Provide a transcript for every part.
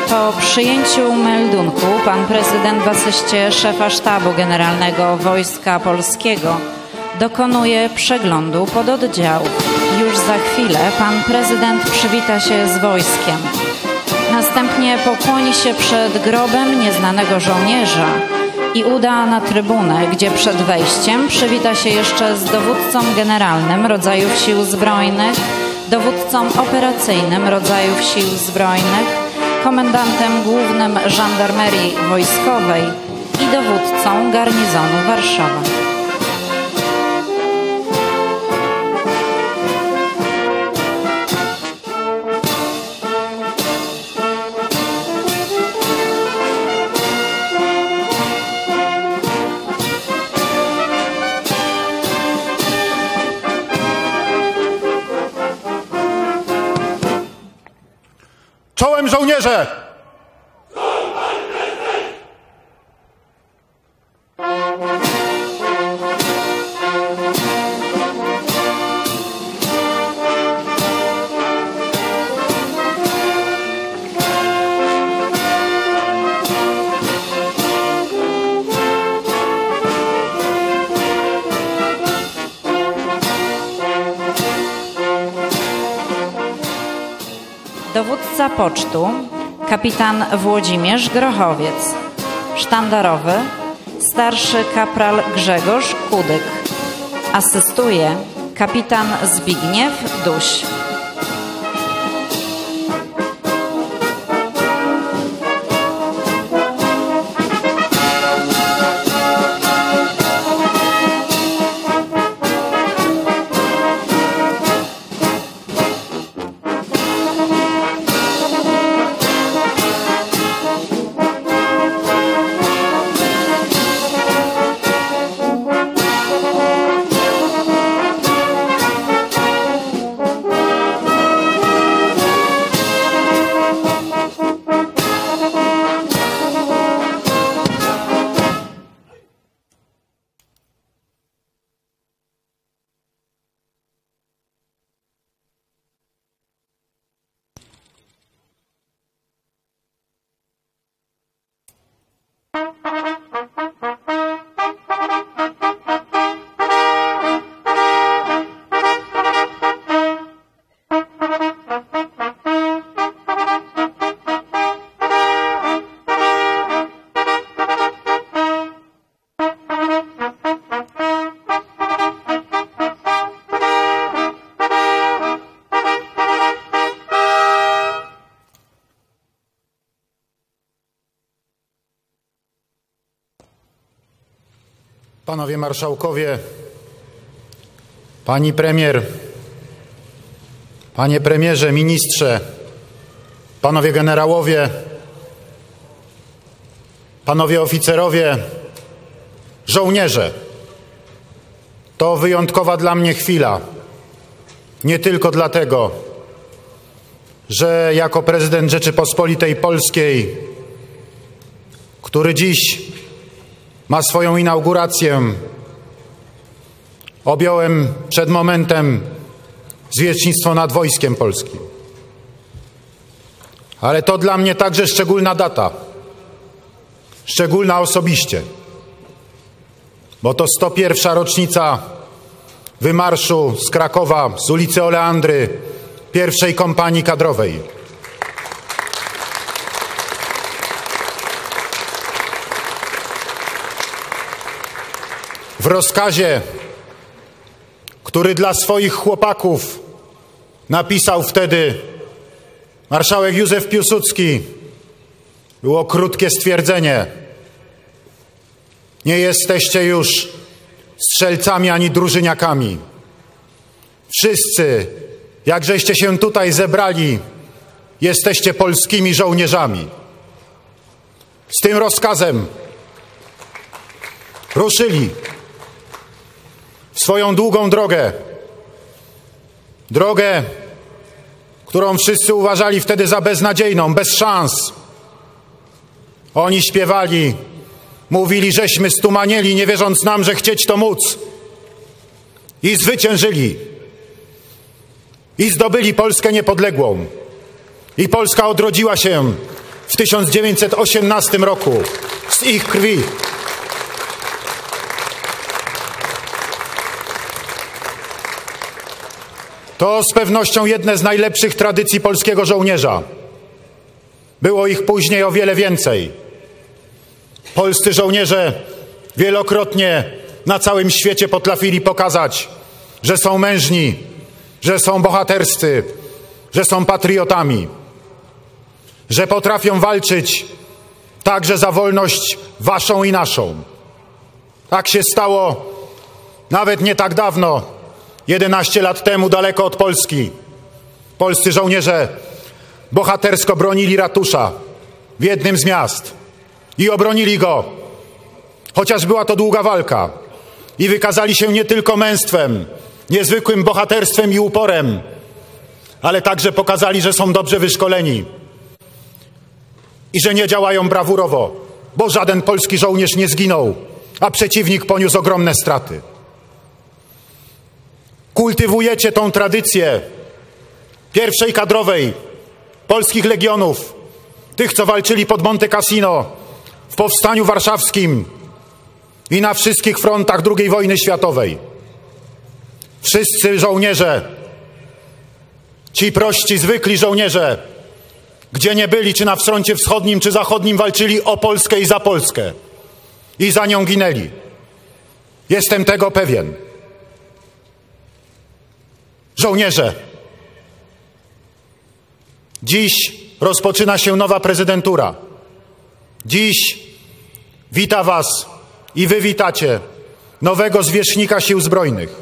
Po przyjęciu meldunku pan prezydent w asyście szefa Sztabu Generalnego Wojska Polskiego dokonuje przeglądu pododdziałów. Już za chwilę pan prezydent przywita się z wojskiem. Następnie pokłoni się przed grobem nieznanego żołnierza i uda na trybunę, gdzie przed wejściem przywita się jeszcze z dowódcą generalnym rodzajów sił zbrojnych, dowódcą operacyjnym rodzajów sił zbrojnych, komendantem głównym żandarmerii wojskowej i dowódcą garnizonu Warszawa. Czołem żołnierze! Dowódca pocztu, kapitan Włodzimierz Grochowiec. Sztandarowy, starszy kapral Grzegorz Kudyk. Asystuje kapitan Zbigniew Duś. Panowie marszałkowie, pani premier, panie premierze, ministrze, panowie generałowie, panowie oficerowie, żołnierze. To wyjątkowa dla mnie chwila. Nie tylko dlatego, że jako prezydent Rzeczypospolitej Polskiej, który dziś ma swoją inaugurację, objąłem przed momentem zwierzchnictwo nad Wojskiem Polskim. Ale to dla mnie także szczególna data, szczególna osobiście, bo to 101. rocznica wymarszu z Krakowa, z ulicy Oleandry, pierwszej kompanii kadrowej. W rozkazie, który dla swoich chłopaków napisał wtedy marszałek Józef Piłsudski, było krótkie stwierdzenie: nie jesteście już strzelcami ani drużyniakami. Wszyscy, jakżeście się tutaj zebrali, jesteście polskimi żołnierzami. Z tym rozkazem ruszyli w swoją długą drogę. Drogę, którą wszyscy uważali wtedy za beznadziejną, bez szans. Oni śpiewali, mówili, żeśmy stumanieli, nie wierząc nam, że chcieć to móc. I zwyciężyli. I zdobyli Polskę niepodległą. I Polska odrodziła się w 1918 roku z ich krwi. To z pewnością jedne z najlepszych tradycji polskiego żołnierza. Było ich później o wiele więcej. Polscy żołnierze wielokrotnie na całym świecie potrafili pokazać, że są mężni, że są bohaterscy, że są patriotami, że potrafią walczyć także za wolność waszą i naszą. Tak się stało nawet nie tak dawno, 11 lat temu, daleko od Polski. Polscy żołnierze bohatersko bronili ratusza w jednym z miast i obronili go, chociaż była to długa walka, i wykazali się nie tylko męstwem, niezwykłym bohaterstwem i uporem, ale także pokazali, że są dobrze wyszkoleni i że nie działają brawurowo, bo żaden polski żołnierz nie zginął, a przeciwnik poniósł ogromne straty. Kultywujecie tą tradycję pierwszej kadrowej polskich legionów, tych, co walczyli pod Monte Cassino, w Powstaniu Warszawskim i na wszystkich frontach II wojny światowej. Wszyscy żołnierze, ci prości, zwykli żołnierze, gdzie nie byli, czy na froncie wschodnim, czy zachodnim, walczyli o Polskę i za Polskę. I za nią ginęli. Jestem tego pewien. Żołnierze, dziś rozpoczyna się nowa prezydentura. Dziś wita was i wy witacie nowego zwierzchnika Sił Zbrojnych.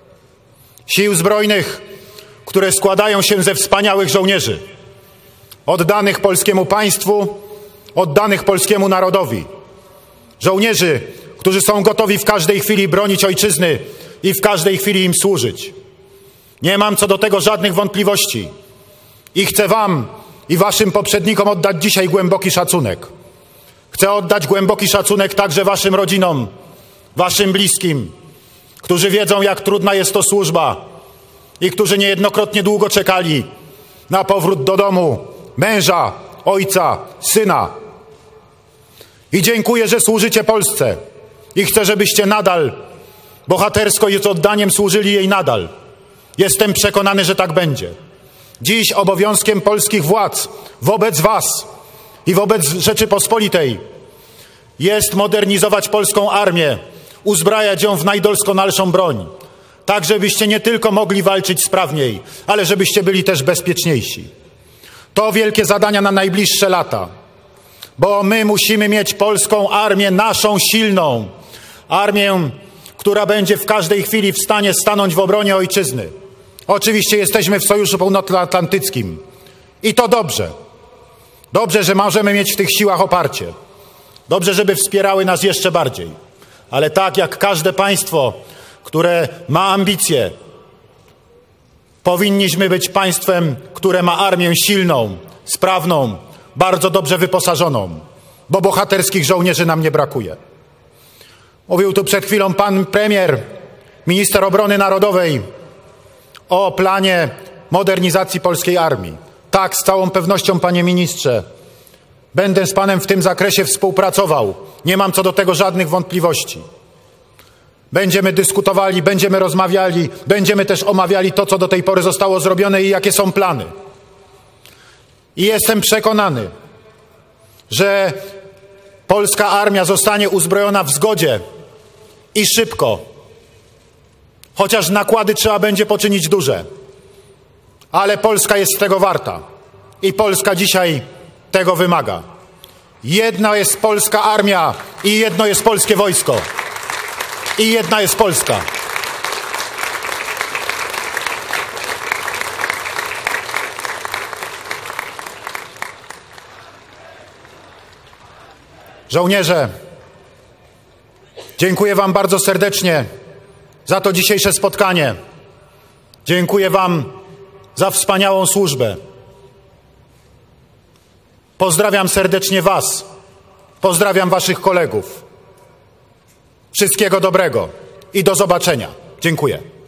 Sił Zbrojnych, które składają się ze wspaniałych żołnierzy, oddanych polskiemu państwu, oddanych polskiemu narodowi. Żołnierzy, którzy są gotowi w każdej chwili bronić ojczyzny i w każdej chwili im służyć. Nie mam co do tego żadnych wątpliwości i chcę wam i waszym poprzednikom oddać dzisiaj głęboki szacunek. Chcę oddać głęboki szacunek także waszym rodzinom, waszym bliskim, którzy wiedzą, jak trudna jest to służba i którzy niejednokrotnie długo czekali na powrót do domu męża, ojca, syna. I dziękuję, że służycie Polsce i chcę, żebyście nadal bohatersko i z oddaniem służyli jej nadal. Jestem przekonany, że tak będzie. Dziś obowiązkiem polskich władz wobec was i wobec Rzeczypospolitej jest modernizować polską armię, uzbrajać ją w najdoskonalszą broń, tak żebyście nie tylko mogli walczyć sprawniej, ale żebyście byli też bezpieczniejsi. To wielkie zadania na najbliższe lata, bo my musimy mieć polską armię, naszą silną armię, która będzie w każdej chwili w stanie stanąć w obronie ojczyzny. Oczywiście jesteśmy w Sojuszu Północnoatlantyckim i to dobrze. Dobrze, że możemy mieć w tych siłach oparcie. Dobrze, żeby wspierały nas jeszcze bardziej. Ale tak jak każde państwo, które ma ambicje, powinniśmy być państwem, które ma armię silną, sprawną, bardzo dobrze wyposażoną, bo bohaterskich żołnierzy nam nie brakuje. Mówił tu przed chwilą pan premier, minister obrony narodowej o planie modernizacji polskiej armii. Tak, z całą pewnością, panie ministrze, będę z panem w tym zakresie współpracował. Nie mam co do tego żadnych wątpliwości. Będziemy dyskutowali, będziemy rozmawiali, będziemy też omawiali to, co do tej pory zostało zrobione i jakie są plany. I jestem przekonany, że polska armia zostanie uzbrojona w zgodzie i szybko, chociaż nakłady trzeba będzie poczynić duże. Ale Polska jest tego warta i Polska dzisiaj tego wymaga. Jedna jest polska armia i jedno jest polskie wojsko. I jedna jest Polska. Żołnierze, dziękuję wam bardzo serdecznie za to dzisiejsze spotkanie. Dziękuję wam za wspaniałą służbę. Pozdrawiam serdecznie was. Pozdrawiam waszych kolegów. Wszystkiego dobrego i do zobaczenia. Dziękuję.